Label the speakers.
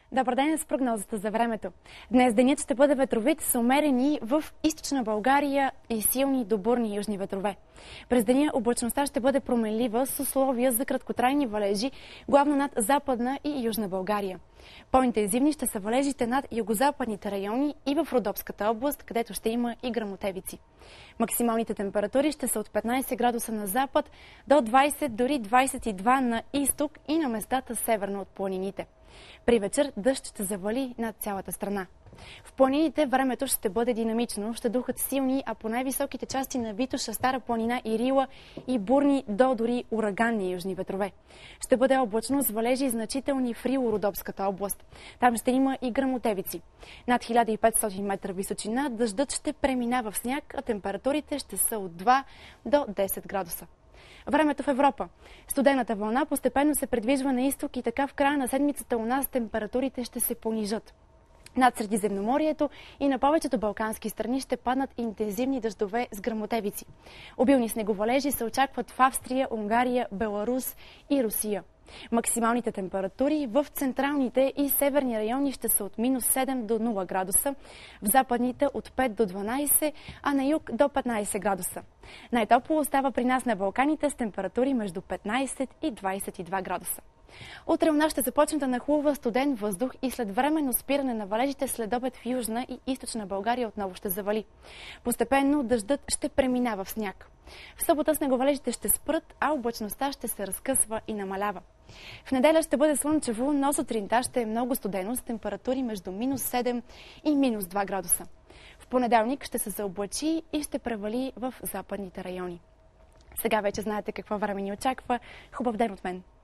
Speaker 1: Добър ден с прогнозата за времето. Днес денят ще бъде ветровит с умерени в източна България и силни до бурни южни ветрове. През деня облачността ще бъде променлива с условия за краткотрайни валежи, главно над Западна и Южна България. По-интензивни ще са валежите над югозападните райони и в Родопската област, където ще има и гръмотевици. Максималните температури ще са от 15 градуса на запад до 20, дори 22 на изток и на местата северно от планините. При вечер дъжд ще завали над цялата страна. В планините времето ще бъде динамично, ще духат силни, а по най-високите части на Витоша, Стара планина и Рила и бурни до дори ураганни южни ветрове. Ще бъде облачно с валежи значителни в Рило-Родопската област. Там ще има и гръмотевици. Над 1500 метра височина дъждът ще преминава в сняг, а температурите ще са от 2 до 10 градуса. Времето в Европа. Студената вълна постепенно се придвижва на изток и така в края на седмицата у нас температурите ще се понижат. Над Средиземноморието и на повечето балкански страни ще паднат интензивни дъждове с гръмотевици. Обилни снеговалежи се очакват в Австрия, Унгария, Беларус и Русия. Максималните температури в централните и северни райони ще са от минус 7 до 0 градуса, в западните от 5 до 12, а на юг до 15 градуса. Най-топло остава при нас на Балканите с температури между 15 и 22 градуса. Утре у нас ще започне да нахлува студен въздух и след временно спиране на валежите след обед в Южна и Източна България отново ще завали. Постепенно дъждът ще преминава в сняг. В събота снеговалежите ще спрат, а облачността ще се разкъсва и намалява. В неделя ще бъде слънчево, но сутринта ще е много студено с температури между минус 7 и минус 2 градуса. В понеделник ще се заоблачи и ще превали в западните райони. Сега вече знаете какво време ни очаква. Хубав ден от мен!